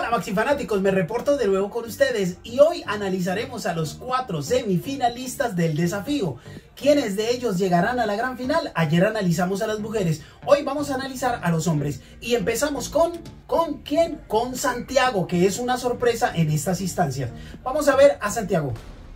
Hola Maxi fanáticos, me reporto de nuevo con ustedes y hoy analizaremos a los 4 semifinalistas del desafío. ¿Quiénes de ellos llegarán a la gran final? Ayer analizamos a las mujeres, hoy vamos a analizar a los hombres y empezamos ¿con quién? Con Santiago, que es una sorpresa en estas instancias. Vamos a ver a Santiago.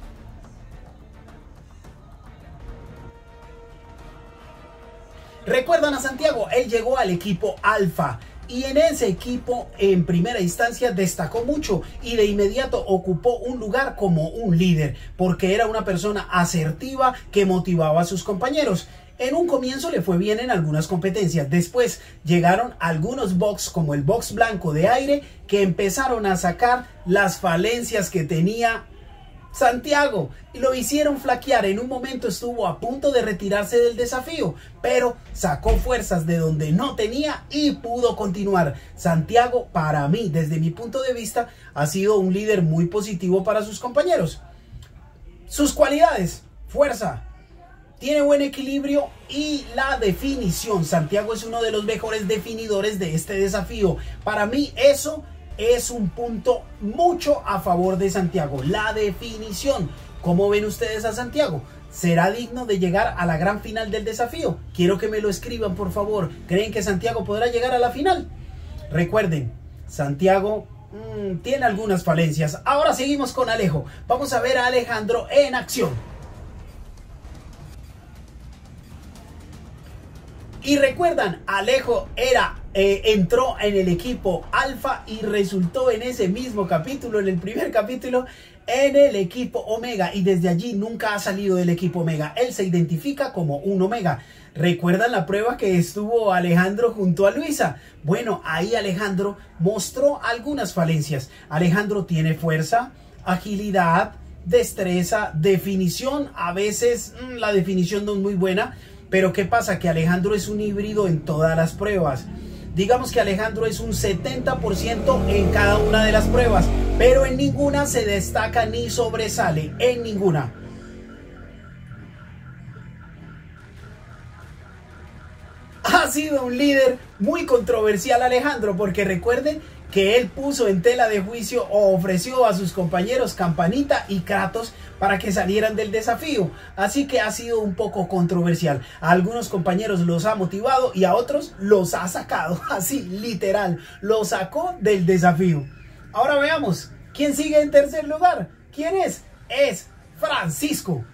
¿Recuerdan a Santiago? Él llegó al equipo Alfa. Y en ese equipo, en primera instancia, destacó mucho y de inmediato ocupó un lugar como un líder, porque era una persona asertiva que motivaba a sus compañeros. En un comienzo le fue bien en algunas competencias, después llegaron algunos box como el box blanco de aire que empezaron a sacar las falencias que tenía Santiago y lo hicieron flaquear. En un momento estuvo a punto de retirarse del desafío, pero sacó fuerzas de donde no tenía y pudo continuar. Santiago, para mí, desde mi punto de vista, ha sido un líder muy positivo para sus compañeros. Sus cualidades: fuerza, tiene buen equilibrio y la definición. Santiago es uno de los mejores definidores de este desafío. Para mí eso es un punto mucho a favor de Santiago, la definición. ¿Cómo ven ustedes a Santiago? ¿Será digno de llegar a la gran final del desafío? Quiero que me lo escriban, por favor. ¿Creen que Santiago podrá llegar a la final? Recuerden, Santiago tiene algunas falencias. Ahora seguimos con Alejo. Vamos a ver a Alejandro en acción. Y recuerdan, Alejo entró en el equipo Alfa y resultó en ese mismo capítulo, en el primer capítulo, en el equipo Omega. Y desde allí nunca ha salido del equipo Omega. Él se identifica como un Omega. ¿Recuerdan la prueba que estuvo Alejandro junto a Luisa? Bueno, ahí Alejandro mostró algunas falencias. Alejandro tiene fuerza, agilidad, destreza, definición. A veces la definición no es muy buena. Pero ¿qué pasa? Que Alejandro es un híbrido en todas las pruebas. Digamos que Alejandro es un 70% en cada una de las pruebas, pero en ninguna se destaca ni sobresale, en ninguna. Ha sido un líder muy controversial Alejandro, porque recuerden que él puso en tela de juicio o ofreció a sus compañeros Campanita y Kratos para que salieran del desafío. Así que ha sido un poco controversial. A algunos compañeros los ha motivado y a otros los ha sacado. Así, literal, los sacó del desafío. Ahora veamos, ¿quién sigue en tercer lugar? ¿Quién es? Es Francisco.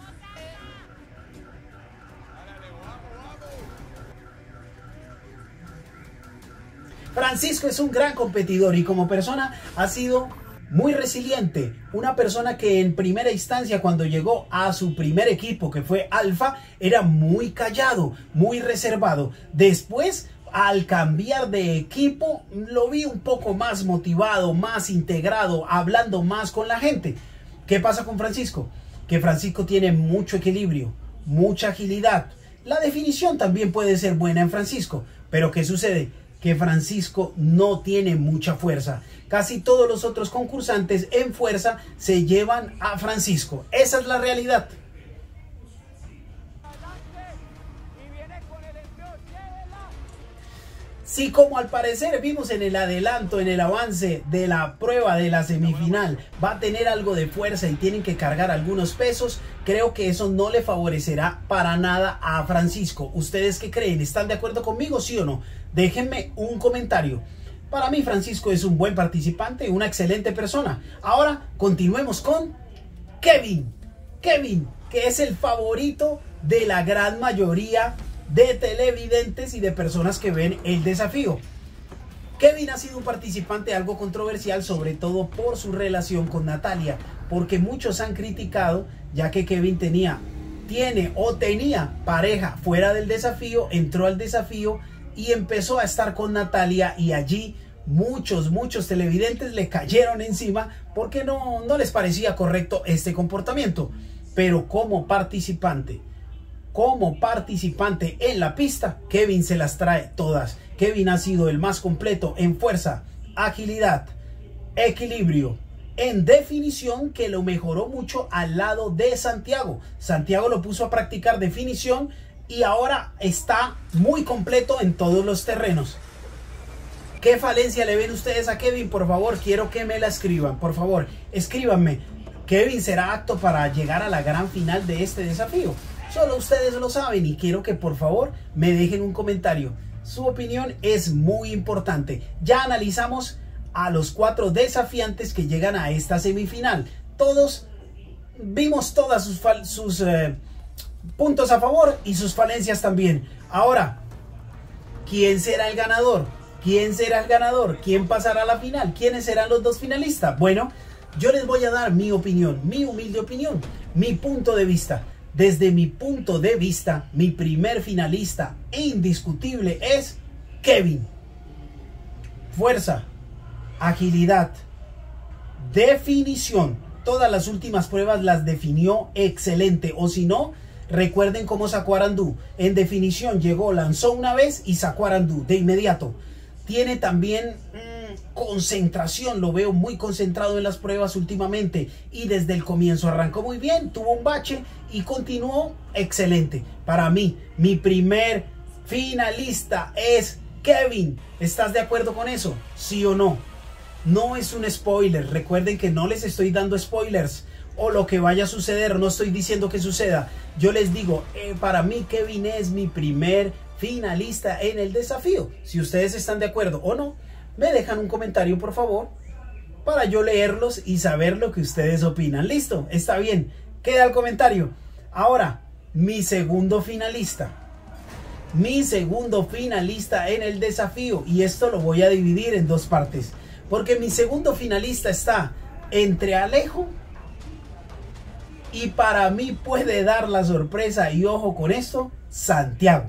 Francisco es un gran competidor y como persona ha sido muy resiliente. Una persona que en primera instancia, cuando llegó a su primer equipo, que fue Alfa, era muy callado, muy reservado. Después, al cambiar de equipo, lo vi un poco más motivado, más integrado, hablando más con la gente. ¿Qué pasa con Francisco? Que Francisco tiene mucho equilibrio, mucha agilidad. La definición también puede ser buena en Francisco, pero ¿qué sucede? Que Francisco no tiene mucha fuerza. Casi todos los otros concursantes en fuerza se llevan a Francisco. Esa es la realidad. Sí, como al parecer vimos en el adelanto, en el avance de la prueba de la semifinal, va a tener algo de fuerza y tienen que cargar algunos pesos, creo que eso no le favorecerá para nada a Francisco. ¿Ustedes qué creen? ¿Están de acuerdo conmigo, sí o no? Déjenme un comentario. Para mí Francisco es un buen participante, una excelente persona. Ahora continuemos con Kevin. Kevin, que es el favorito de la gran mayoría de televidentes y de personas que ven el desafío. Kevin ha sido un participante algo controversial, sobre todo por su relación con Natalia, porque muchos han criticado, ya que Kevin tenía pareja fuera del desafío, entró al desafío y empezó a estar con Natalia, y allí muchos televidentes le cayeron encima porque no les parecía correcto este comportamiento. Pero como participante en la pista, Kevin se las trae todas. Kevin ha sido el más completo en fuerza, agilidad, equilibrio, en definición, que lo mejoró mucho al lado de Santiago. Santiago lo puso a practicar definición y ahora está muy completo en todos los terrenos. ¿Qué falencia le ven ustedes a Kevin? Por favor, quiero que me la escriban. Por favor, escríbanme. ¿Kevin será apto para llegar a la gran final de este desafío? Solo ustedes lo saben y quiero que por favor me dejen un comentario. Su opinión es muy importante. Ya analizamos a los 4 desafiantes que llegan a esta semifinal. Todos vimos todas sus puntos a favor y sus falencias también. Ahora, ¿quién será el ganador? ¿Quién será el ganador? ¿Quién pasará a la final? ¿Quiénes serán los 2 finalistas? Bueno, yo les voy a dar mi opinión, mi humilde opinión, mi punto de vista. Desde mi punto de vista, mi primer finalista indiscutible es Kevin. Fuerza, agilidad, definición. Todas las últimas pruebas las definió excelente. O si no, recuerden cómo sacó a Arandú. En definición llegó, lanzó una vez y sacó a Arandú de inmediato. Tiene también concentración, lo veo muy concentrado en las pruebas últimamente y desde el comienzo arrancó muy bien, tuvo un bache y continuó excelente. Para mí, mi primer finalista es Kevin. ¿Estás de acuerdo con eso? ¿Sí o no? No es un spoiler, recuerden que no les estoy dando spoilers o lo que vaya a suceder, no estoy diciendo que suceda. Yo les digo, para mí Kevin es mi primer finalista en el desafío. Si ustedes están de acuerdo o no, me dejan un comentario por favor para yo leerlos y saber lo que ustedes opinan. Listo, está bien, queda el comentario. Ahora, mi segundo finalista en el desafío, y esto lo voy a dividir en 2 partes, porque mi segundo finalista está entre Alejo y para mí puede dar la sorpresa, y ojo con esto, Santiago.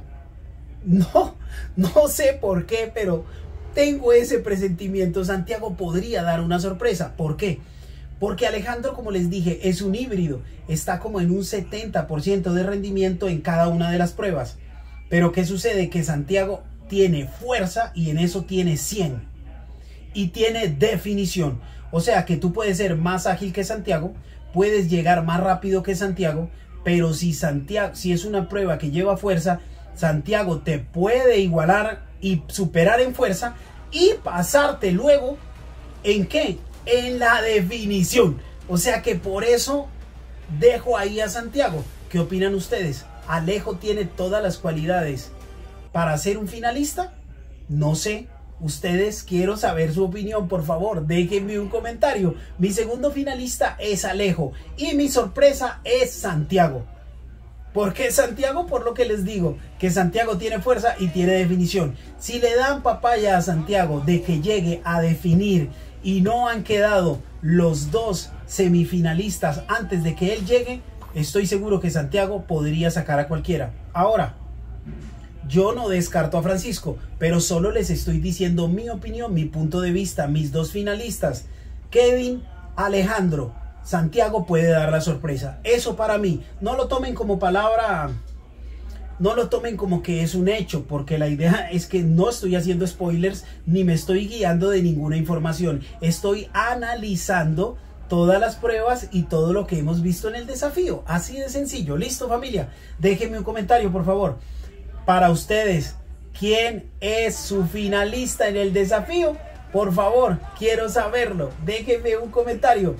No sé por qué, pero tengo ese presentimiento. Santiago podría dar una sorpresa. ¿Por qué? Porque Alejandro, como les dije, es un híbrido. Está como en un 70% de rendimiento en cada una de las pruebas. Pero ¿qué sucede? Que Santiago tiene fuerza y en eso tiene 100. Y tiene definición. O sea que tú puedes ser más ágil que Santiago, puedes llegar más rápido que Santiago, pero si es una prueba que lleva fuerza, Santiago te puede igualar y superar en fuerza y pasarte luego ¿en qué? En la definición. O sea que por eso dejo ahí a Santiago. ¿Qué opinan ustedes? ¿Alejo tiene todas las cualidades para ser un finalista? No sé. Ustedes, quiero saber su opinión, por favor, déjenme un comentario. Mi segundo finalista es Alejo y mi sorpresa es Santiago. ¿Por qué Santiago? Por lo que les digo, que Santiago tiene fuerza y tiene definición. Si le dan papaya a Santiago de que llegue a definir y no han quedado los 2 semifinalistas antes de que él llegue, estoy seguro que Santiago podría sacar a cualquiera. Ahora, yo no descarto a Francisco, pero solo les estoy diciendo mi opinión, mi punto de vista, mis 2 finalistas. Kevin, Alejandro. Santiago puede dar la sorpresa. Eso para mí, no lo tomen como palabra, no lo tomen como que es un hecho, porque la idea es que no estoy haciendo spoilers ni me estoy guiando de ninguna información. Estoy analizando todas las pruebas y todo lo que hemos visto en el desafío. Así de sencillo. Listo, familia, déjenme un comentario por favor. Para ustedes, ¿quién es su finalista en el desafío? Por favor, quiero saberlo. Déjenme un comentario.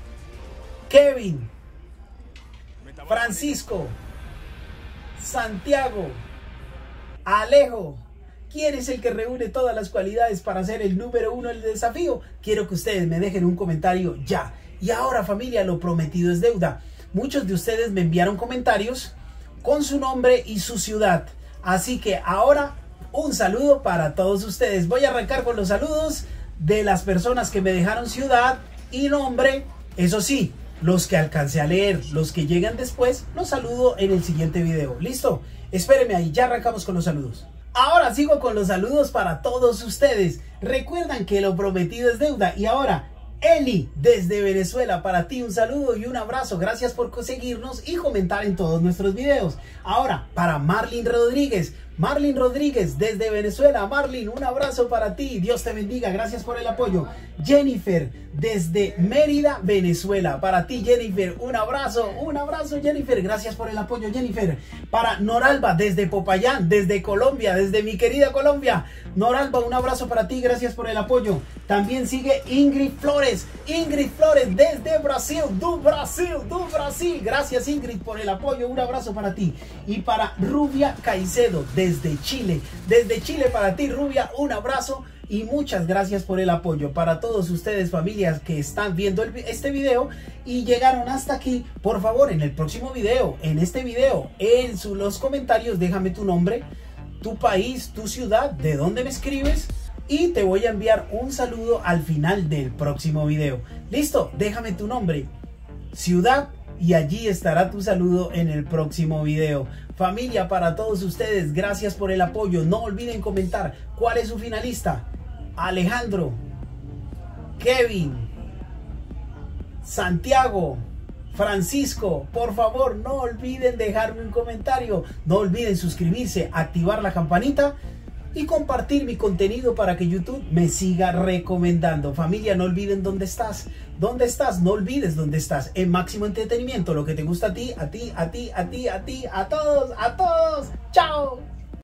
Kevin, Francisco, Santiago, Alejo, ¿quién es el que reúne todas las cualidades para ser el número 1 del desafío? Quiero que ustedes me dejen un comentario ya. Y ahora, familia, lo prometido es deuda. Muchos de ustedes me enviaron comentarios con su nombre y su ciudad. Así que ahora un saludo para todos ustedes. Voy a arrancar con los saludos de las personas que me dejaron ciudad y nombre. Eso sí, los que alcancé a leer, los que llegan después, los saludo en el siguiente video. ¿Listo? Espérenme ahí, ya arrancamos con los saludos. Ahora sigo con los saludos para todos ustedes. Recuerdan que lo prometido es deuda. Y ahora, Eli, desde Venezuela, para ti un saludo y un abrazo. Gracias por seguirnos y comentar en todos nuestros videos. Ahora, para Marlin Rodríguez, Marlin Rodríguez desde Venezuela. Marlin, un abrazo para ti. Dios te bendiga. Gracias por el apoyo. Jennifer desde Mérida, Venezuela. Para ti, Jennifer, un abrazo. Un abrazo, Jennifer. Gracias por el apoyo, Jennifer. Para Noralba desde Popayán, desde Colombia, desde mi querida Colombia. Noralba, un abrazo para ti. Gracias por el apoyo. También sigue Ingrid Flores. Ingrid Flores desde Brasil. Do Brasil. Gracias, Ingrid, por el apoyo. Un abrazo para ti. Y para Rubia Caicedo desde Chile. Desde Chile para ti, Rubia, un abrazo. Y muchas gracias por el apoyo. Para todos ustedes, familias que están viendo este video y llegaron hasta aquí, por favor, en el próximo video, en este video, en los comentarios, déjame tu nombre, tu país, tu ciudad, de dónde me escribes, y te voy a enviar un saludo al final del próximo video. Listo, déjame tu nombre, ciudad, y allí estará tu saludo en el próximo video. Familia, para todos ustedes, gracias por el apoyo. No olviden comentar cuál es su finalista. Alejandro, Kevin, Santiago, Francisco, por favor no olviden dejarme un comentario. No olviden suscribirse, activar la campanita y compartir mi contenido para que YouTube me siga recomendando. Familia, no olviden dónde estás. ¿Dónde estás? No olvides dónde estás. En Máximo Entretenimiento, lo que te gusta a ti, a todos. ¡Chao!